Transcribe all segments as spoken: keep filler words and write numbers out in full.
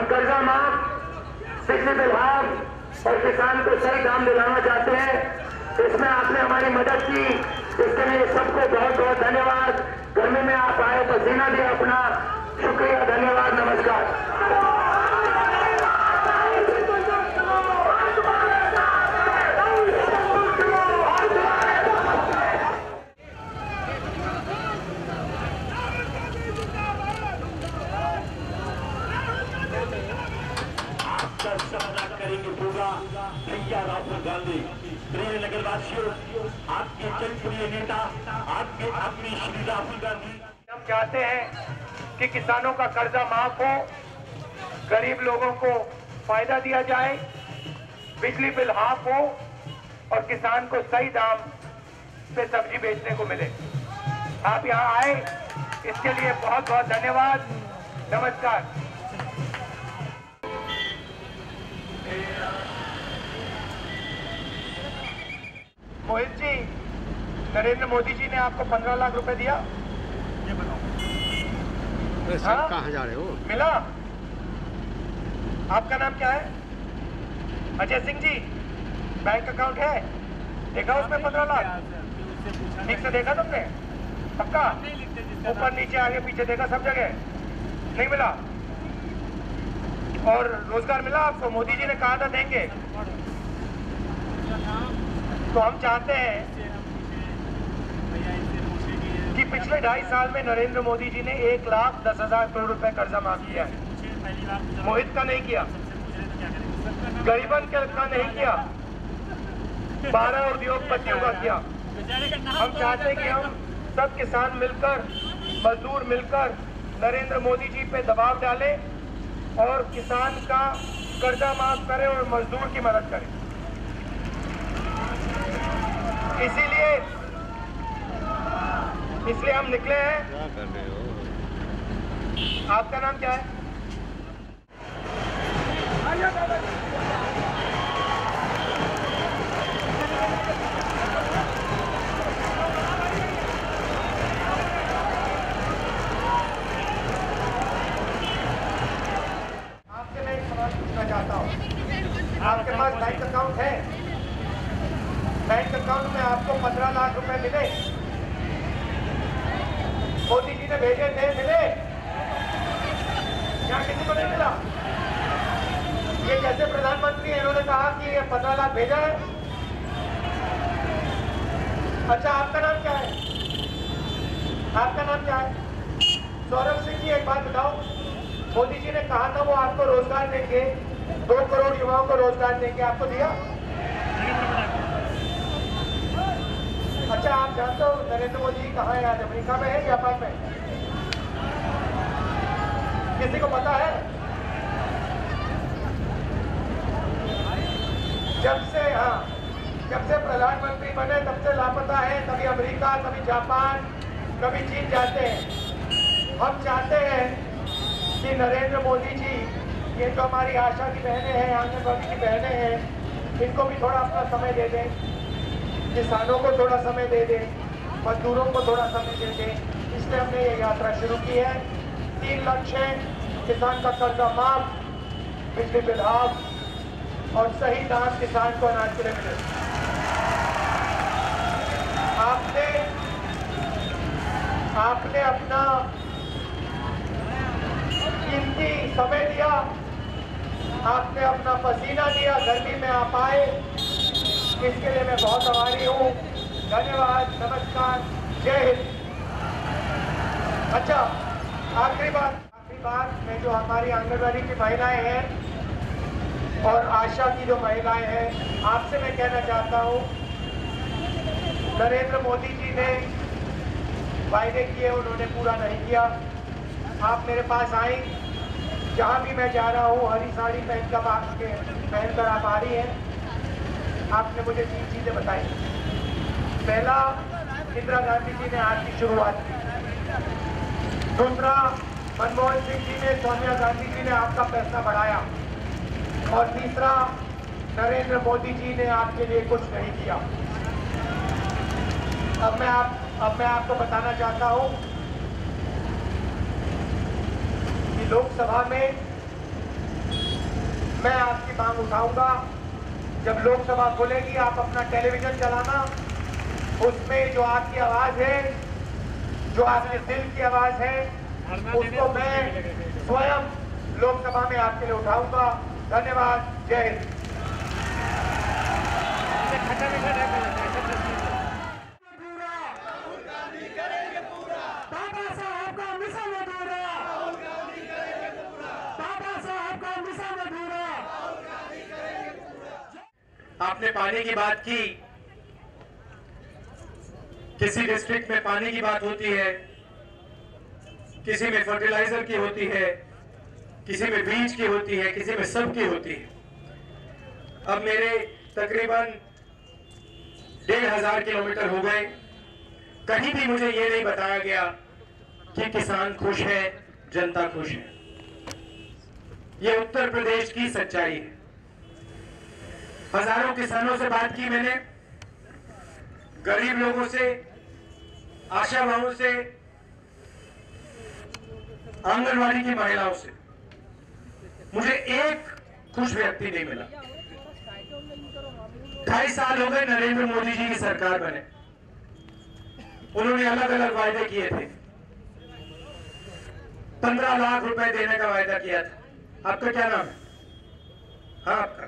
हम कर्जा माफ, बिजली बिल हाफ और किसान को सही दाम दिलाना चाहते हैं। इसमें आपने हमारी मदद की, इसके लिए सबको बहुत बहुत धन्यवाद। गर्मी में आप आए, पसीना दिया अपना, शुक्रिया, धन्यवाद, नमस्कार। करेंगे पूरा भैया राहुल गांधी। प्रिय नगरवासियों, आपके जनप्रिय नेता, आपके आदमी श्री राहुल गांधी। हम चाहते हैं कि किसानों का कर्जा माफ हो, गरीब लोगों को फायदा दिया जाए, बिजली बिल हाफ हो और किसान को सही दाम पे सब्जी बेचने को मिले। आप यहाँ आए, इसके लिए बहुत बहुत धन्यवाद, नमस्कार। मोहित जी, नरेंद्र मोदी जी ने आपको पंद्रह लाख रुपए दिया, ये बताओ। हाँ? कहाँ जा रहे हो? मिला? आपका नाम क्या है? अजय सिंह जी, बैंक अकाउंट है? देखा उसमें पंद्रह लाख? ठीक से देखा तुमने? पक्का? ऊपर नीचे आगे पीछे देखा, सब जगह? नहीं मिला? और रोजगार मिला आपको? मोदी जी ने कहा था देंगे। तो हम चाहते हैं कि पिछले ढाई साल में नरेंद्र मोदी जी ने एक लाख दस हजार करोड़ रुपए कर्जा माफ किया है। मोहित का नहीं किया, गरीबन का नहीं किया, बारह उद्योगपतियों का किया। हम चाहते हैं कि हम सब किसान मिलकर, मजदूर मिलकर नरेंद्र मोदी जी पे दबाव डालें और किसान का कर्जा माफ करें और मजदूर की मदद करें। इसीलिए इसलिए हम निकले हैं। क्या कर रहे हो? आपका नाम क्या है? आपसे मैं एक सवाल पूछना चाहता हूँ। आपके पास बैंक अकाउंट है? बैंक अकाउंट में आपको पंद्रह लाख रुपए मिले? मोदी जी ने भेजे थे, मिले? क्या किसी को नहीं मिला? ये जैसे प्रधानमंत्री हैं, इन्होंने कहा कि ये पंद्रह लाख भेजा है। अच्छा, आपका नाम क्या है? आपका नाम क्या है? सौरभ सिंह जी, एक बात बताओ, मोदी जी ने कहा था वो आपको रोजगार देंगे, दो करोड़ युवाओं को रोजगार देंगे, आपको दिया? अच्छा, आप जानते हो नरेंद्र मोदी जी कहाँ है आज? अमेरिका में है, जापान में? किसी को पता है? जब से हाँ जब से प्रधानमंत्री बने तब से लापता है। कभी अमेरिका, कभी जापान, कभी चीन जाते हैं। हम चाहते हैं कि नरेंद्र मोदी जी, ये जो हमारी आशा की बहनें हैं, आंगनबाड़ी की बहनें हैं, इनको भी थोड़ा अपना समय दे दें, किसानों को थोड़ा समय दे दें, मजदूरों को थोड़ा समय दे दें। इसलिए हमने ये यात्रा शुरू की है। तीन लक्ष्य हैं: किसान का कर्जा माफ, बिजली बिल हाफ और सही दाम किसान को अनाज के लिए मिले। आपने आपने अपना कीमती समय दिया, आपने अपना पसीना दिया, गर्मी में आप आए, इसके लिए मैं बहुत आभारी हूँ। धन्यवाद, नमस्कार, जय हिंद। अच्छा, आखिरी बात आखिरी बात मैं जो हमारी आंगनबाड़ी की महिलाएं हैं और आशा की जो महिलाएं हैं, आपसे मैं कहना चाहता हूँ, नरेंद्र मोदी जी ने वायदे किए, उन्होंने पूरा नहीं किया। आप मेरे पास आए, जहाँ भी मैं जा रहा हूँ हरी साड़ी पहनकर आपके पहनकर आप आ रही हैं। आपने मुझे तीन चीजें बताई। पहला, इंदिरा गांधी जी ने आज की शुरुआत की। दूसरा, मनमोहन सिंह जी ने, सोनिया गांधी जी ने आपका पैसा बढ़ाया। और तीसरा, नरेंद्र मोदी जी ने आपके लिए कुछ नहीं किया। अब मैं आप अब मैं आपको बताना चाहता हूं कि लोकसभा में मैं आपकी मांग उठाऊंगा। जब लोकसभा खोलेगी आप अपना टेलीविजन चलाना, उसमें जो आपकी आवाज है, जो आपके दिल की आवाज है, उसको मैं स्वयं लोकसभा में आपके लिए उठाऊंगा। धन्यवाद। जय हिंद। आपने पानी की बात की, किसी डिस्ट्रिक्ट में पानी की बात होती है, किसी में फर्टिलाइजर की होती है, किसी में बीज की होती है, किसी में सब की होती है। अब मेरे तकरीबन डेढ़ हजार किलोमीटर हो गए, कहीं भी मुझे ये नहीं बताया गया कि किसान खुश है, जनता खुश है। ये उत्तर प्रदेश की सच्चाई है। हजारों किसानों से बात की मैंने, गरीब लोगों से, आशावाहों से, आंगनवाड़ी की महिलाओं से, मुझे एक खुश व्यक्ति नहीं मिला। ढाई साल हो गए नरेंद्र मोदी जी की सरकार बने, उन्होंने अलग अलग वायदे किए थे। पंद्रह लाख रुपए देने का वायदा किया था। आपका क्या नाम है? हाँ, आपका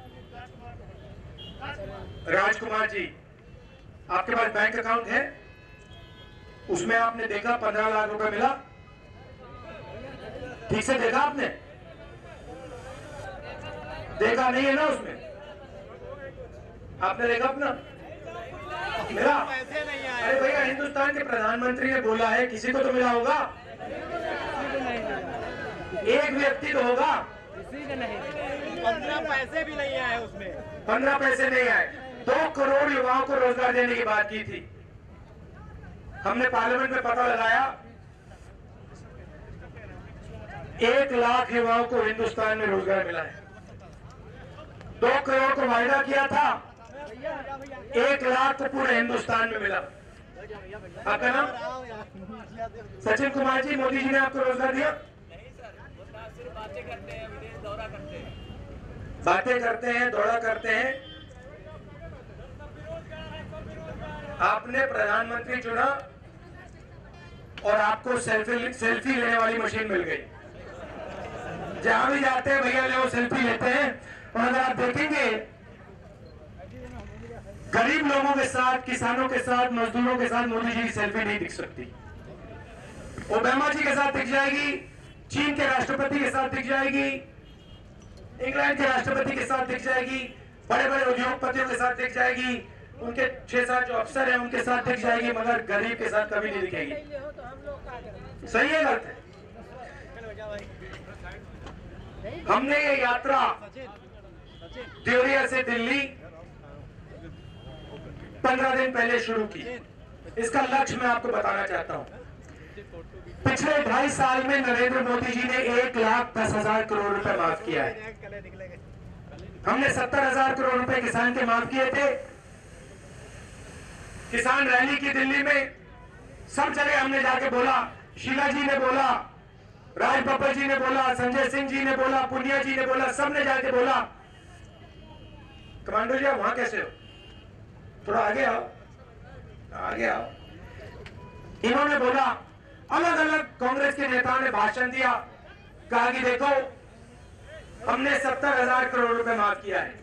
राजकुमार जी, आपके पास बैंक अकाउंट है? उसमें आपने देखा पंद्रह लाख रुपए मिला? ठीक से देखा आपने? देखा नहीं है ना उसमें? आपने देखा अपना? मिला? अरे भैया, हिंदुस्तान के प्रधानमंत्री ने बोला है, किसी को तो मिला होगा, एक व्यक्ति तो होगा। पंद्रह पैसे भी नहीं आए उसमें, पंद्रह पैसे नहीं आए। दो करोड़ युवाओं को रोजगार देने की बात की थी। हमने पार्लियामेंट में पता लगाया, एक लाख युवाओं को हिंदुस्तान में रोजगार मिला है। दो करोड़ को वायदा किया था, एक लाख को पूरे हिंदुस्तान में मिला। आपका नाम? सचिन कुमार जी, मोदी जी ने आपको रोजगार दिया? बातें करते हैं, विदेश दौरा करते हैं, बातें करते हैं, दौरा करते हैं। आपने प्रधानमंत्री चुना और आपको सेल्फी सेल्फी लेने वाली मशीन मिल गई। जहां भी जाते हैं भैया ले वो सेल्फी लेते हैं। और अगर आप देखेंगे, गरीब लोगों के साथ, किसानों के साथ, मजदूरों के साथ मोदी जी की सेल्फी नहीं दिख सकती। ओबामा जी के साथ दिख जाएगी, चीन के राष्ट्रपति के साथ दिख जाएगी, इंग्लैंड के राष्ट्रपति के साथ दिख जाएगी, बड़े बड़े उद्योगपतियों के साथ दिख जाएगी, उनके छह सात जो अफसर हैं उनके साथ दिख जाएगी, मगर गरीब के साथ कभी नहीं दिखेगी। सही है, गलत है? हमने ये यात्रा देवरिया से दिल्ली पंद्रह दिन पहले शुरू की। इसका लक्ष्य मैं आपको बताना चाहता हूं। पिछले ढाई साल में नरेंद्र मोदी जी ने एक लाख दस हजार करोड़ रुपए माफ किया है। हमने सत्तर हजार करोड़ रुपए किसान के माफ किए थे। किसान रैली की दिल्ली में, सब जगह हमने जाके बोला, शीला जी ने बोला, राज बब्बर जी ने बोला, संजय सिंह जी ने बोला, पुनिया जी ने बोला, सबने जाके बोला। कमांडो जी आप वहां कैसे हो? थोड़ा आगे आओ, आगे आओ। इन्होंने बोला, अलग अलग कांग्रेस के नेताओं ने भाषण दिया, कहा कि देखो हमने सत्तर हजार करोड़ रुपए माफ किया है।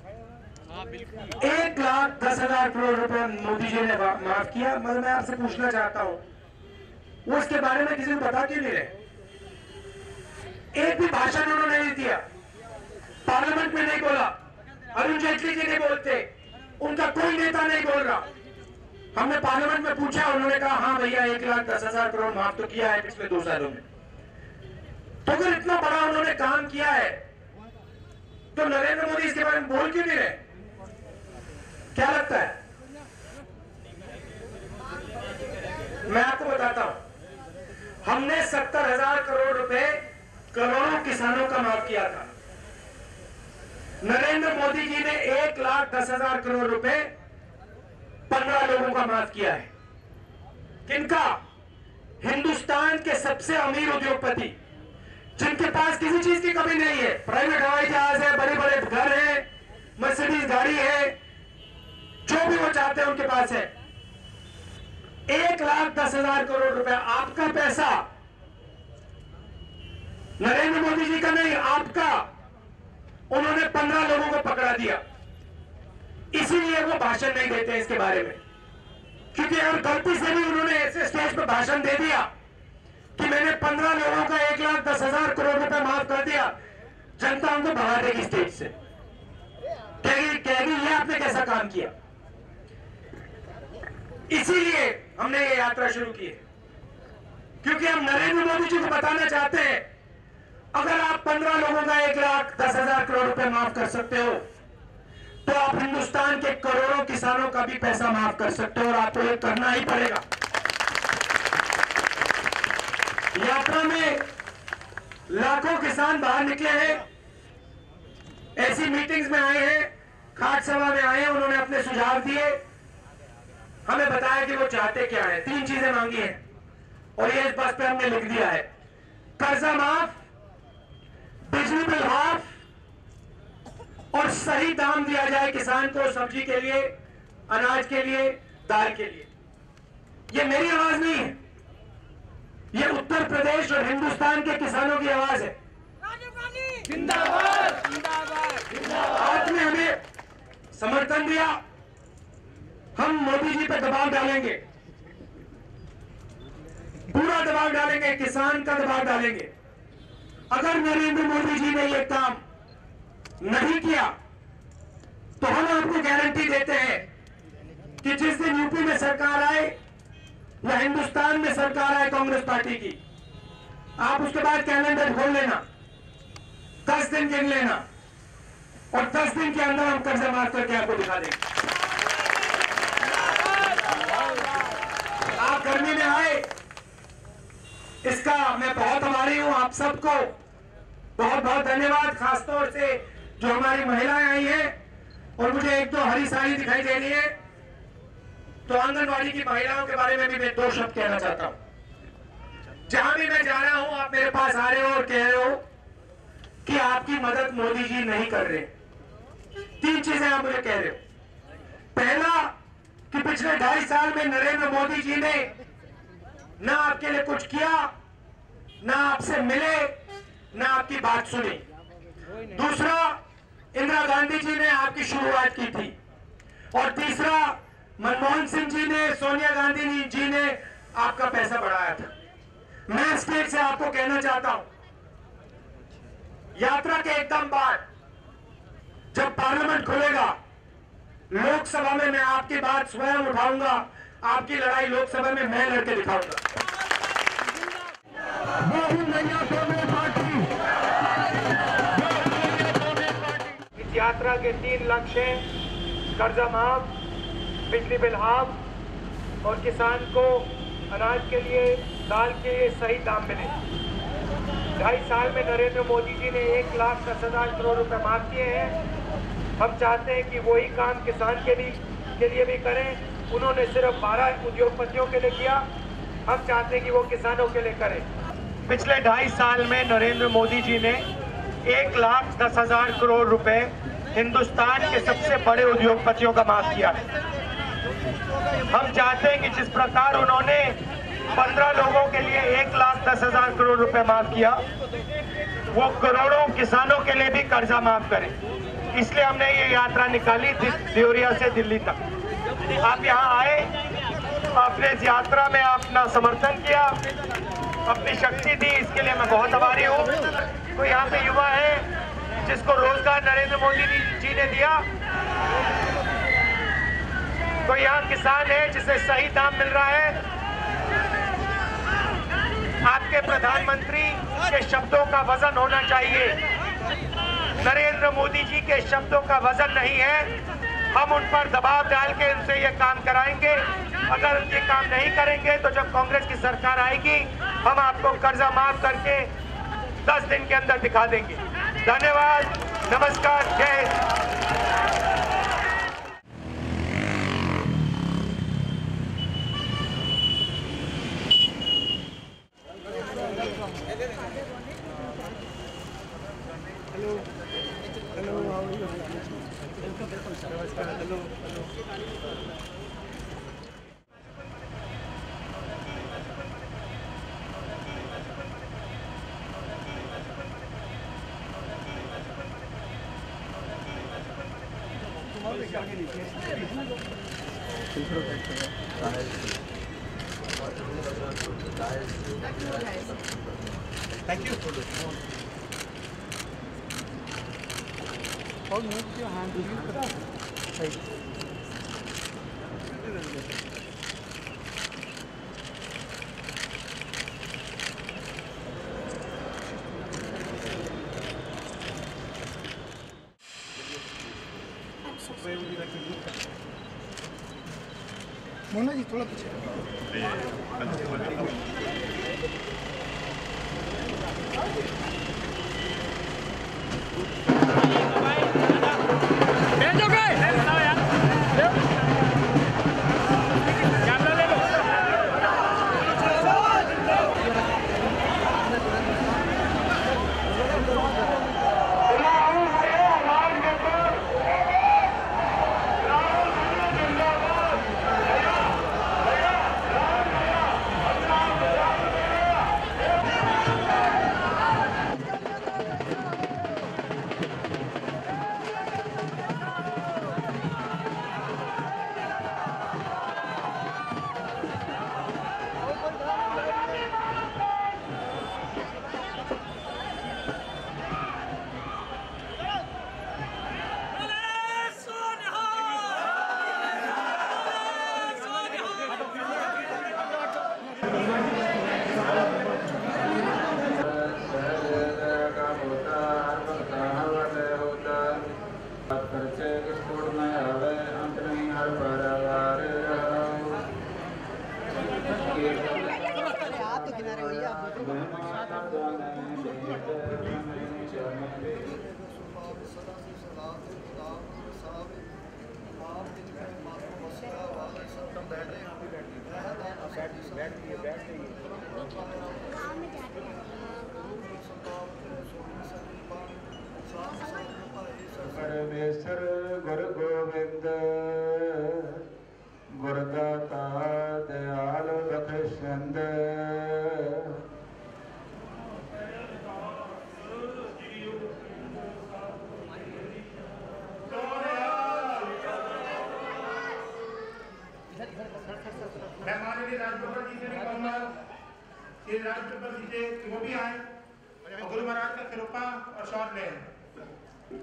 एक लाख दस हजार करोड़ रुपए मोदी जी ने माफ किया। मगर मैं आपसे पूछना चाहता हूं, वो इसके बारे में किसी को बता क्यों नहीं रहे? एक भी भाषण उन्होंने नहीं दिया, पार्लियामेंट में नहीं बोला, अरुण जेटली जी नहीं बोलते, उनका कोई नेता नहीं बोल रहा। हमने पार्लियामेंट में पूछा, उन्होंने कहा हाँ भैया एक लाख दस हजार करोड़ माफ तो किया है पिछले दो सालों में। तो अगर इतना बड़ा उन्होंने काम किया है तो नरेंद्र मोदी इसके बारे में बोल क्यों नहीं रहे? क्या लगता है? मैं आपको बताता हूं, हमने सत्तर हजार करोड़ रुपए करोड़ों किसानों का माफ किया था। नरेंद्र मोदी जी ने एक लाख दस हजार करोड़ रुपए पंद्रह लोगों का माफ किया है। किनका? हिंदुस्तान के सबसे अमीर उद्योगपति जिनके पास किसी चीज की कमी नहीं है, प्राइवेट हवाई जहाज है, बड़े बड़े घर है, मर्सिडीज गाड़ी है, जो भी वो चाहते हैं उनके पास है। एक लाख दस हजार करोड़ रुपए आपका पैसा, नरेंद्र मोदी जी का नहीं, आपका। उन्होंने पंद्रह लोगों को पकड़ा दिया, इसीलिए वो भाषण नहीं देते इसके बारे में। क्योंकि अगर गलती से भी उन्होंने ऐसे स्टेज पर भाषण दे दिया कि मैंने पंद्रह लोगों का एक लाख दस हजार करोड़ रुपए माफ कर दिया, जनता उनको भगा देगी स्टेज से, कहेगी कहेगी ये आपने कैसा काम किया। इसीलिए हमने ये यात्रा शुरू की है, क्योंकि हम नरेंद्र मोदी जी को बताना चाहते हैं, अगर आप पंद्रह लोगों का एक लाख दस हजार करोड़ रुपए माफ कर सकते हो, तो आप हिंदुस्तान के करोड़ों किसानों का भी पैसा माफ कर सकते हो, और आपको ये करना ही पड़ेगा। यात्रा में लाखों किसान बाहर निकले हैं, ऐसी मीटिंग्स में आए हैं, खाट सभा में आए हैं, उन्होंने अपने सुझाव दिए, हमें बताया कि वो चाहते क्या है। तीन चीजें मांगी हैं और ये इस बस पे हमने लिख दिया है। कर्जा माफ, बिजली बिल हाफ, और सही दाम दिया जाए किसान को, सब्जी के लिए, अनाज के लिए, दाल के लिए। ये मेरी आवाज नहीं है, ये उत्तर प्रदेश और हिंदुस्तान के किसानों की आवाज है। जिंदाबाद जिंदाबाद। आपने हमें समर्थन दिया, हम मोदी जी पे दबाव डालेंगे, पूरा दबाव डालेंगे, किसान का दबाव डालेंगे। अगर नरेंद्र मोदी जी ने ये काम नहीं किया तो हम आपको गारंटी देते हैं कि जिस दिन यूपी में सरकार आए या हिंदुस्तान में सरकार आए कांग्रेस पार्टी की, आप उसके बाद कैलेंडर खोल लेना, दस दिन गिन लेना, और दस दिन के अंदर हम कर्जा माफ करके आपको दिखा देंगे। आप गर्मी में आए, इसका मैं बहुत आभारी हूं। आप सबको बहुत बहुत धन्यवाद, खासतौर से जो हमारी महिलाएं आई हैं। और मुझे एक दो हरी साड़ी दिखाई दे रही है, तो आंगनवाड़ी की महिलाओं के बारे में भी मैं दो शब्द कहना चाहता हूं। जहां भी मैं जा रहा हूं, आप मेरे पास आ रहे हो और कह रहे हो कि आपकी मदद मोदी जी नहीं कर रहे। तीन चीजें आप मुझे कह रहे हो। पहला, कि पिछले ढाई साल में नरेंद्र मोदी जी ने ना आपके लिए कुछ किया, ना आपसे मिले, ना आपकी बात सुनी। दूसरा, इंदिरा गांधी जी ने आपकी शुरुआत की थी। और तीसरा, मनमोहन सिंह जी ने, सोनिया गांधी जी ने आपका पैसा बढ़ाया था। मैं स्टेज से आपको कहना चाहता हूं, यात्रा के एकदम बाद जब पार्लियामेंट खुलेगा, लोकसभा में मैं आपकी बात स्वयं उठाऊंगा, आपकी लड़ाई लोकसभा में मैं लड़के दिखाऊंगा। इस यात्रा के तीन लक्ष्य हैं: कर्जा माफ, बिजली बिल हाफ, और किसान को अनाज के लिए, दाल के लिए सही दाम मिले। ढाई साल में नरेंद्र मोदी जी ने एक लाख दस हजार करोड़ रुपए माफ किए हैं। हम चाहते हैं कि वही काम किसान के लिए के लिए भी करें। उन्होंने सिर्फ बारह उद्योगपतियों के लिए किया, हम चाहते हैं कि वो किसानों के लिए करें। पिछले ढाई साल में नरेंद्र मोदी जी ने एक लाख दस हजार करोड़ रुपए हिंदुस्तान के सबसे बड़े उद्योगपतियों का माफ किया है। हम चाहते हैं कि जिस प्रकार उन्होंने पंद्रह लोगों के लिए एक लाख दस हजार करोड़ रुपए माफ किया, वो करोड़ों किसानों के लिए भी कर्जा माफ करें। इसलिए हमने ये यात्रा निकाली देवरिया से दिल्ली तक। आप यहाँ आए, आपने इस यात्रा में अपना समर्थन किया, अपनी शक्ति दी, इसके लिए मैं बहुत आभारी हूँ। तो यहाँ पे युवा है जिसको रोजगार नरेंद्र मोदी जी ने दिया, तो यहाँ किसान है जिसे सही दाम मिल रहा है। आपके प्रधानमंत्री के शब्दों का वजन होना चाहिए, नरेंद्र मोदी जी के शब्दों का वजन नहीं है। हम उन पर दबाव डाल के उनसे ये काम कराएंगे। अगर ये काम नहीं करेंगे तो जब कांग्रेस की सरकार आएगी, हम आपको कर्जा माफ करके दस दिन के अंदर दिखा देंगे। धन्यवाद, नमस्कार, जय Hind. Thank you. Or move your hand to you. Right. Mona ji थोड़ा पीछे परमेश्वर गुरु गोविंद गुरदाता दयाल बख्शिंद मैं माननीय राष्ट्रपति जी से भी कहूँगा कि राष्ट्रपति जी से वो भी आए और गुरु महाराज का सिरोपा और शॉट लें।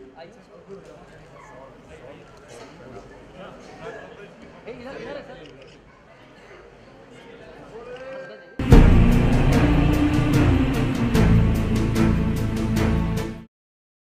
इधर इधर